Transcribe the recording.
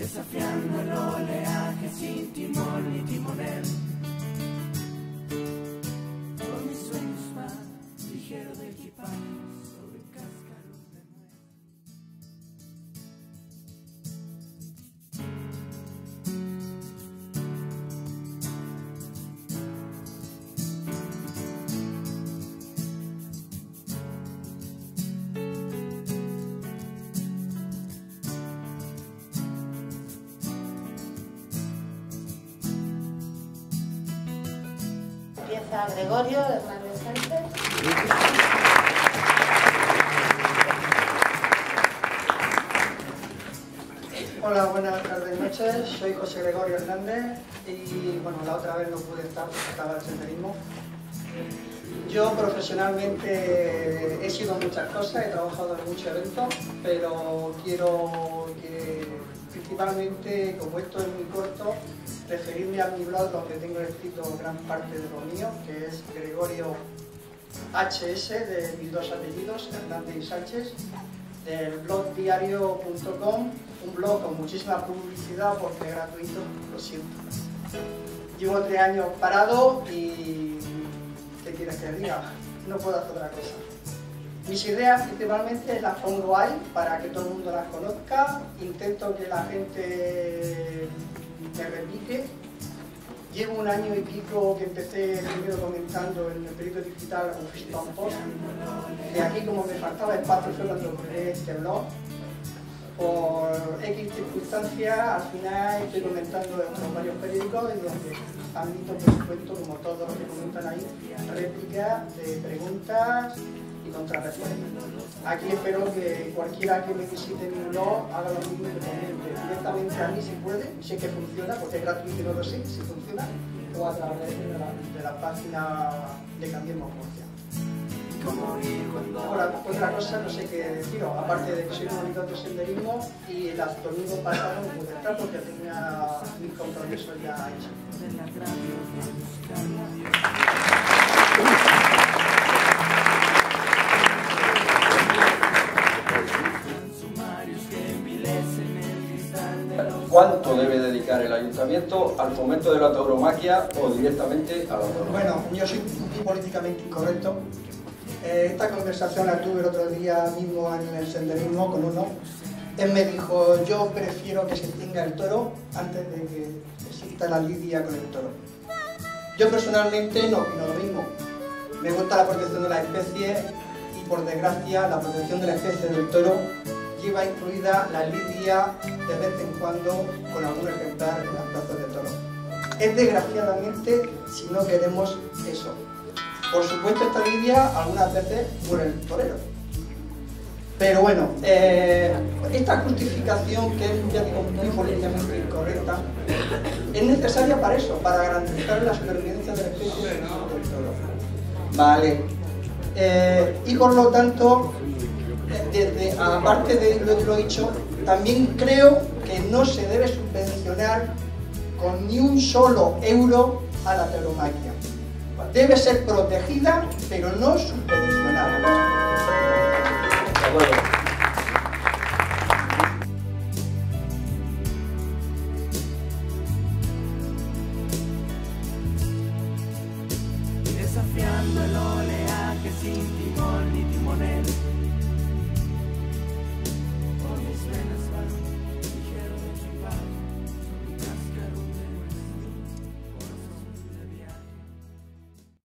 desafiando el oleaje sin timón ni timonel. Con mis sueños más ligero de equipaje sobre cascaros de nuez. Empieza Gregorio Hernández Sánchez. Hola, buenas tardes, noches. Soy José Gregorio Hernández y bueno, la otra vez no pude estar porque estaba el senderismo. Yo profesionalmente he sido muchas cosas, he trabajado en muchos eventos, pero quiero que principalmente, como esto es muy corto, referirme a mi blog donde tengo escrito gran parte de lo mío, que es Gregorio HS, de mis dos apellidos, Hernández y Sánchez, del blogdiario.com, un blog con muchísima publicidad porque es gratuito, lo siento. Llevo 3 años parado y ¿qué quieres que diga? No puedo hacer otra cosa. Mis ideas principalmente las pongo ahí para que todo el mundo las conozca, intento que la gente me replique. Llevo 1 año y pico que empecé primero comentando en el periódico digital Huffington Post. De aquí, como me faltaba espacio, fue cuando creé este blog. Por X circunstancias, al final estoy comentando en varios periódicos y donde admito, por supuesto, como todos los que comentan ahí, réplicas de preguntas y contrarrespuestas. Aquí espero que cualquiera que me visite mi blog haga lo mismo que comente directamente a mí si puede, sé que funciona, porque es gratuito y no lo sé si funciona, o a través de la página de Cambiemos Murcia. Ahora, otra cosa no sé qué deciros, aparte de que soy comunicador de senderismo y el domingo pasado no pude estar porque tenía mis compromisos ya hechos. ¿Cuánto debe dedicar el ayuntamiento al fomento de la tauromaquia o directamente a la tauromaquia? Bueno, yo soy muy políticamente incorrecto. Esta conversación la tuve el otro día mismo en el senderismo con uno. Él me dijo, yo prefiero que se extinga el toro antes de que exista la lidia con el toro. Yo personalmente no opino lo mismo. Me gusta la protección de las especies y por desgracia la protección de la especie del toro lleva incluida la lidia de vez en cuando con algún ejemplar en las plazas de toro. Es desgraciadamente si no queremos eso. Por supuesto esta lidia algunas veces muere el torero. Pero bueno, esta justificación que es, ya digo, muy políticamente incorrecta, es necesaria para eso, para garantizar la supervivencia de la especie del toro. Vale. Y por lo tanto, aparte de lo que lo he dicho, también creo que no se debe subvencionar con ni un solo euro a la tauromaquia. Debe ser protegida, pero no subvencionada. Bueno. Desafiando el oleaje sin timón ni timonel.